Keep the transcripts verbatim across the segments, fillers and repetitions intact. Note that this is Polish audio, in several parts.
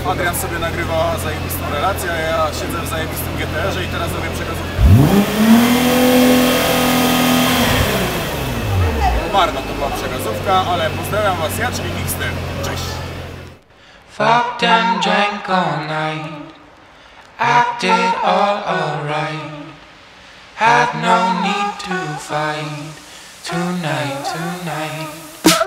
Adrian sobie nagrywa zajebistą relację, a ja siedzę w zajebistym G T R-ze i teraz robię przekazówkę. Marna to była przekazówka, ale pozdrawiam was ja, czyli Mixter. Cześć! Fucked and drank all night, acted all alright, had no need to fight, tonight, tonight.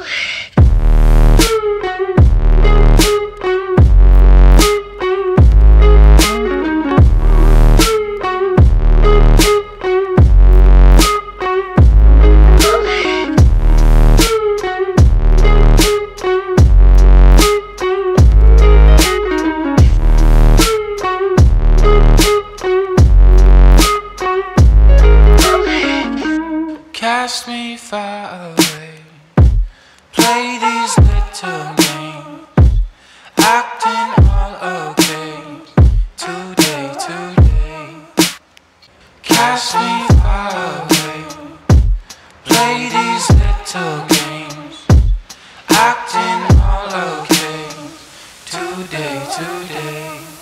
Cast me far away, play these little games, acting all okay, today, today. Cast me far away, play these little games, acting all okay, today, today.